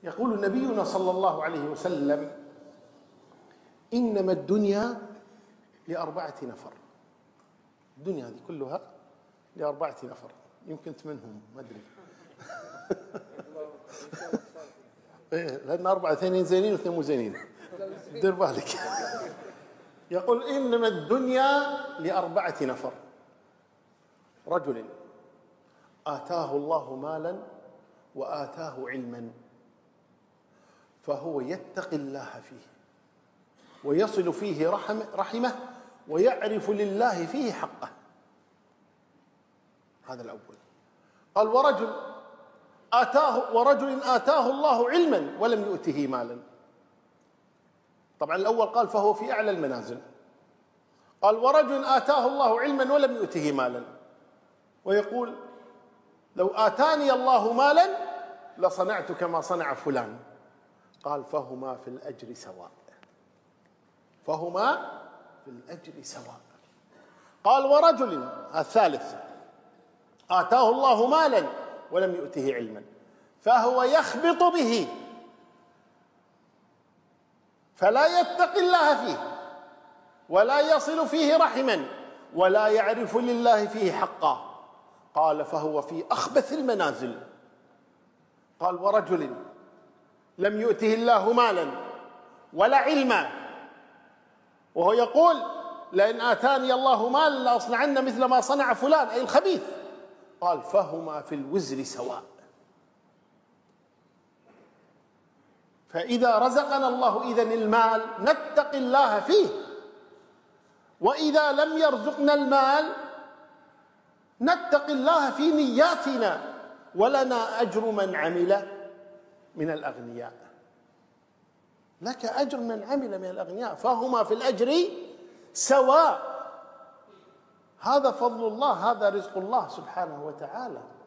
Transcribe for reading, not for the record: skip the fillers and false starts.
يقول نبينا صلى الله عليه وسلم: إنما الدنيا لأربعة نفر. الدنيا هذه كلها لأربعة نفر، يمكن أنت منهم، ما أدري. لأن أربعة، اثنين زينين واثنين مو زينين، دير بالك. يقول: إنما الدنيا لأربعة نفر: رجل آتاه الله مالا وآتاه علما فهو يتقي الله فيه ويصل فيه رحمه ويعرف لله فيه حقه. هذا الأول. قال: ورجل آتاه الله علما ولم يؤته مالا. طبعا الأول قال فهو في أعلى المنازل. قال: ورجل آتاه الله علما ولم يؤته مالا، ويقول: لو آتاني الله مالا لصنعت كما صنع فلان. قال: فهما في الأجر سواء. فهما في الأجر سواء. قال: ورجل، الثالث، آتاه الله مالا ولم يؤته علما فهو يخبط به فلا يتقي الله فيه ولا يصل فيه رحما ولا يعرف لله فيه حقا. قال: فهو في أخبث المنازل. قال: ورجل لم يؤته الله مالا ولا علما وهو يقول: لئن آتاني الله مالا لأصنعن مثل ما صنع فلان، أي الخبيث. قال: فهما في الوزر سواء. فإذا رزقنا الله إذن المال نتقي الله فيه، وإذا لم يرزقنا المال نتقي الله في نياتنا، ولنا أجر من عمل من الأغنياء. لك أجر من عمل من الأغنياء، فهما في الأجر سواء. هذا فضل الله، هذا رزق الله سبحانه وتعالى.